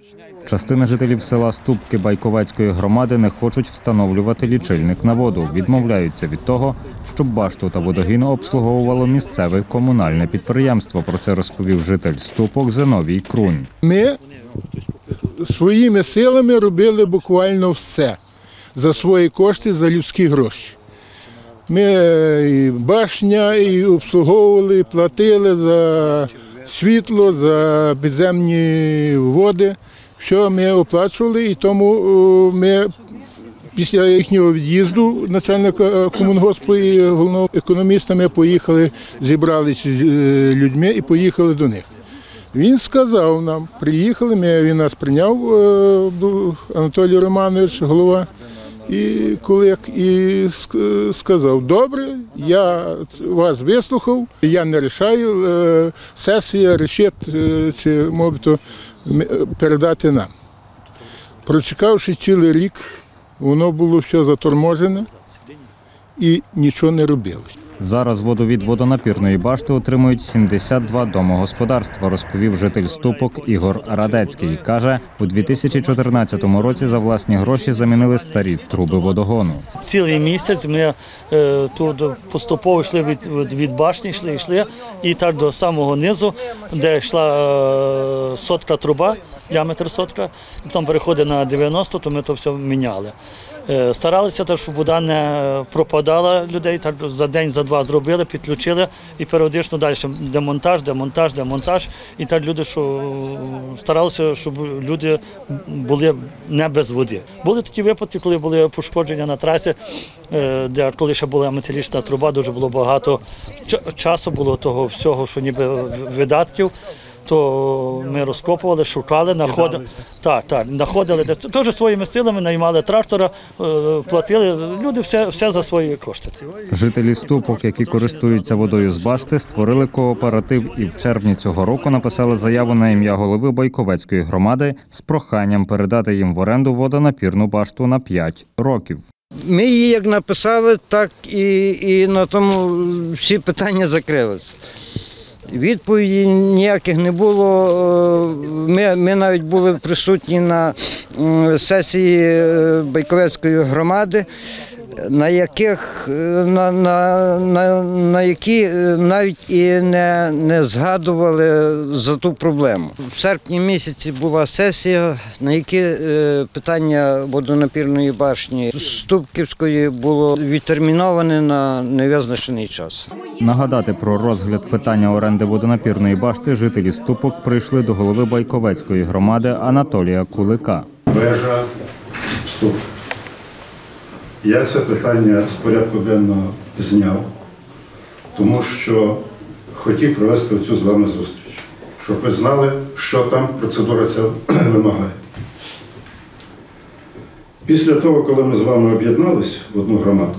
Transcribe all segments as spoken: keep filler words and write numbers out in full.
Частина жителів села Ступки Байковецької громади не хочуть встановлювати лічильник на воду. Відмовляються від того, щоб башту та водогін обслуговувало місцеве комунальне підприємство. Про це розповів житель Ступок Зиновій Крунь. Ми своїми силами робили буквально все. За свої кошти, за людські гроші. Ми і башня, і обслуговували, і платили за світло, за підземні води. Все ми оплачували, і тому ми після їхнього від'їзду начальника комунгоспу і головного економіста ми поїхали, зібралися з людьми і поїхали до них. Він сказав нам, приїхали, ми, він нас прийняв, Анатолій Романович, голова, і колег, і сказав, добре, я вас вислухав, я не рішаю, сесія рішить, чи, мовито, передати нам. Прочекавши цілий рік, воно було все заторможене і нічого не робилось. Зараз водовід водонапірної башти отримують сімдесят два домогосподарства, розповів житель Ступок Ігор Радецький. Каже, у дві тисячі чотирнадцятому році за власні гроші замінили старі труби водогону. Цілий місяць ми е, тут поступово йшли від, від, від башні, йшли, йшли, і так до самого низу, де йшла е, сотка труба, діаметр сотка, і потім переходить на дев'яносто, то ми то все міняли. Е, старалися, так, щоб вода не пропадала людей, так за день, за два зробили, підключили і періодично далі демонтаж, демонтаж, демонтаж. І так люди, що старалися, щоб люди були не без води. Були такі випадки, коли були пошкодження на трасі, де коли ще була металічна труба, дуже було багато часу було того всього, що ніби видатків. То ми розкопували, шукали, знаходили, так, так, знаходили, теж своїми силами наймали трактора, платили, люди все, все за свої кошти. Жителі Ступок, які користуються водою з башти, створили кооператив і в червні цього року написали заяву на ім'я голови Байковецької громади з проханням передати їм в оренду водонапірну башту на п'ять років. Ми її як написали, так і, і на тому всі питання закрилися. Відповіді ніяких не було. Ми, ми навіть були присутні на сесії Байковецької громади, на яких на, на, на, на які навіть і не, не згадували за ту проблему. В серпні місяці була сесія, на які питання водонапірної башні Ступківської було відтерміноване на невизначений час. Нагадати про розгляд питання оренди водонапірної башти жителі Ступок прийшли до голови Байковецької громади Анатолія Кулика. Вежа Ступок. Я це питання з порядку денного зняв, тому що хотів провести цю з вами зустріч, щоб ви знали, що там процедура ця вимагає. Після того, коли ми з вами об'єднались в одну громаду,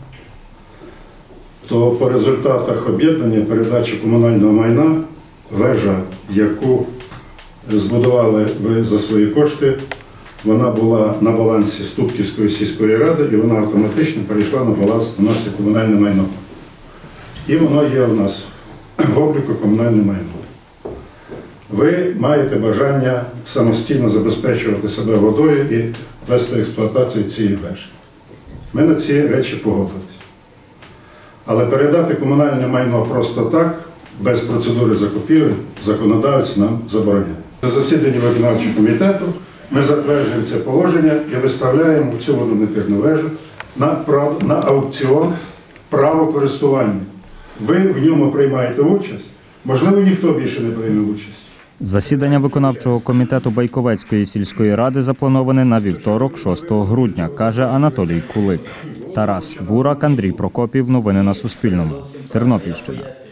то по результатах об'єднання передачі комунального майна вежа, яку збудували ви за свої кошти, вона була на балансі Ступківської сільської ради, і вона автоматично перейшла на баланс у нас як комунальне майно. І воно є у нас в обліку комунальне майно. Ви маєте бажання самостійно забезпечувати себе водою і вести експлуатацію цієї вежі. Ми на ці речі погодились. Але передати комунальне майно просто так, без процедури закупівель, законодавець нам забороняє. На засіданні виконавчого комітету ми затверджуємо це положення і виставляємо цю водонапірну вежу на, прав... на аукціон право користування. Ви в ньому приймаєте участь, можливо, ніхто більше не прийме участь. Засідання виконавчого комітету Байковецької сільської ради заплановане на вівторок, шостого грудня, каже Анатолій Кулик. Тарас Бурак, Андрій Прокопів. Новини на Суспільному. Тернопільщина.